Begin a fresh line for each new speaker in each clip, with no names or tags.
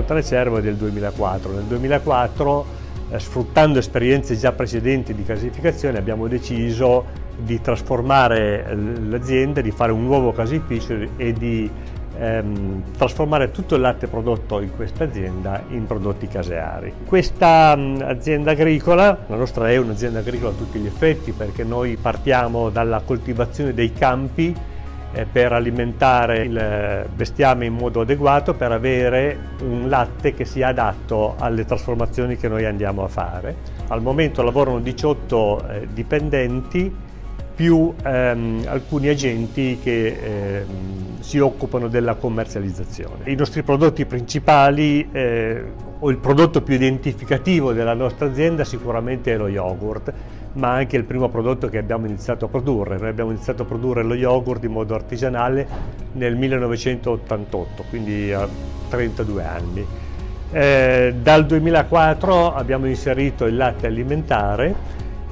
Fontanacervo è del 2004. Nel 2004, sfruttando esperienze già precedenti di casificazione, abbiamo deciso di trasformare l'azienda, di fare un nuovo caseificio e di trasformare tutto il latte prodotto in questa azienda in prodotti caseari. Questa azienda agricola, la nostra è un'azienda agricola a tutti gli effetti, perché noi partiamo dalla coltivazione dei campi per alimentare il bestiame in modo adeguato, per avere un latte che sia adatto alle trasformazioni che noi andiamo a fare. Al momento lavorano 18 dipendenti più alcuni agenti che si occupano della commercializzazione. I nostri prodotti principali, o il prodotto più identificativo della nostra azienda, sicuramente è lo yogurt, ma anche il primo prodotto che abbiamo iniziato a produrre. Noi abbiamo iniziato a produrre lo yogurt in modo artigianale nel 1988, quindi a 32 anni. Dal 2004 abbiamo inserito il latte alimentare.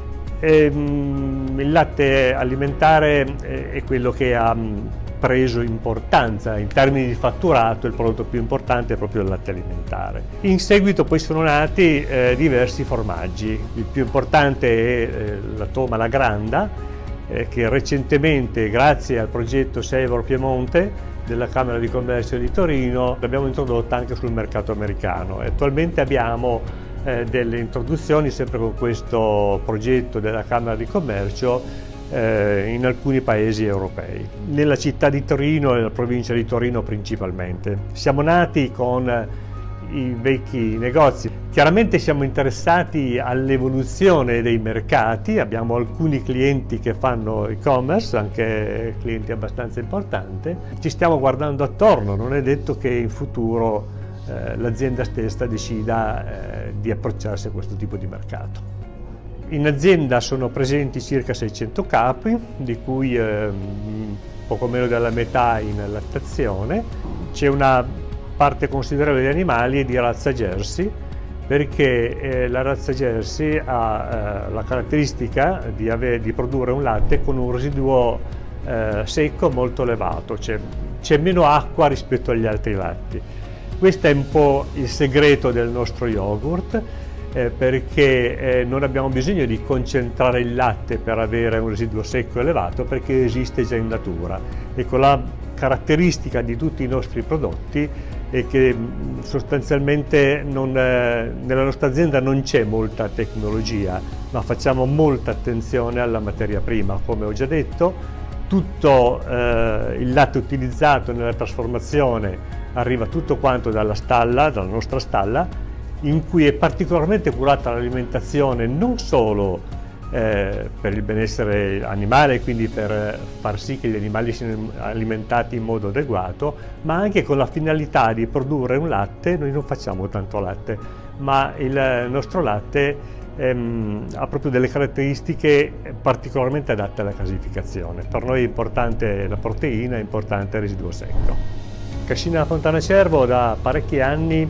Il latte alimentare è quello che ha preso importanza in termini di fatturato. Il prodotto più importante è proprio il latte alimentare. In seguito poi sono nati diversi formaggi. Il più importante è la Toma La Granda, che recentemente, grazie al progetto Savor Piemonte della Camera di Commercio di Torino, l'abbiamo introdotta anche sul mercato americano. Attualmente abbiamo delle introduzioni sempre con questo progetto della Camera di Commercio in alcuni paesi europei. Nella città di Torino e nella provincia di Torino principalmente. Siamo nati con i vecchi negozi. Chiaramente siamo interessati all'evoluzione dei mercati, abbiamo alcuni clienti che fanno e-commerce, anche clienti abbastanza importanti. Ci stiamo guardando attorno, non è detto che in futuro l'azienda stessa decida di approcciarsi a questo tipo di mercato. In azienda sono presenti circa 600 capi, di cui poco meno della metà in lattazione. C'è una parte considerevole di animali di razza Jersey, perché la razza Jersey ha la caratteristica di produrre un latte con un residuo secco molto elevato, c'è meno acqua rispetto agli altri latti. Questo è un po' il segreto del nostro yogurt, perché non abbiamo bisogno di concentrare il latte per avere un residuo secco elevato, perché esiste già in natura. Ecco, la caratteristica di tutti i nostri prodotti è che sostanzialmente nella nostra azienda non c'è molta tecnologia, ma facciamo molta attenzione alla materia prima. Come ho già detto, tutto il latte utilizzato nella trasformazione arriva tutto quanto dalla nostra stalla, in cui è particolarmente curata l'alimentazione, non solo per il benessere animale, quindi per far sì che gli animali siano alimentati in modo adeguato, ma anche con la finalità di produrre un latte. Noi non facciamo tanto latte, ma il nostro latte ha proprio delle caratteristiche particolarmente adatte alla casificazione. Per noi è importante la proteina, è importante il residuo secco. Cascina Fontanacervo da parecchi anni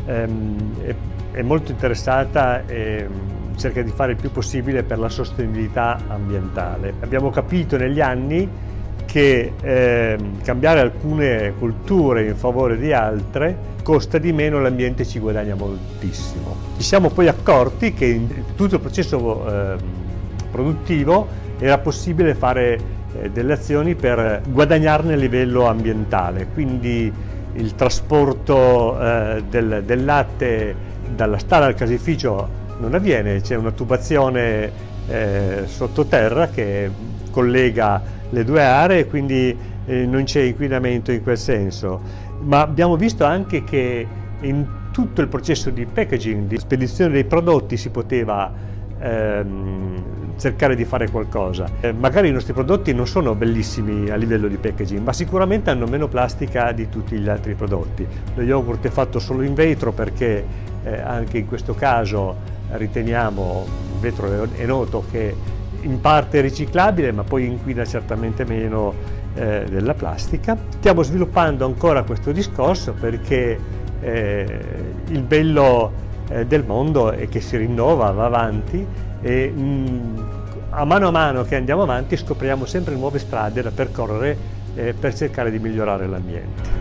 è molto interessata e cerca di fare il più possibile per la sostenibilità ambientale. Abbiamo capito negli anni che cambiare alcune colture in favore di altre costa di meno, l'ambiente ci guadagna moltissimo. Ci siamo poi accorti che in tutto il processo produttivo era possibile fare delle azioni per guadagnarne a livello ambientale, quindi il trasporto del latte dalla stalla al caseificio non avviene, c'è una tubazione sottoterra che collega le due aree, quindi non c'è inquinamento in quel senso. Ma abbiamo visto anche che in tutto il processo di packaging, di spedizione dei prodotti, si poteva cercare di fare qualcosa. Magari i nostri prodotti non sono bellissimi a livello di packaging, ma sicuramente hanno meno plastica di tutti gli altri prodotti. Lo yogurt è fatto solo in vetro, perché anche in questo caso riteniamo, il vetro è noto che in parte è riciclabile, ma poi inquina certamente meno della plastica. Stiamo sviluppando ancora questo discorso, perché il bello del mondo è che si rinnova, va avanti, e a mano che andiamo avanti scopriamo sempre nuove strade da percorrere per cercare di migliorare l'ambiente.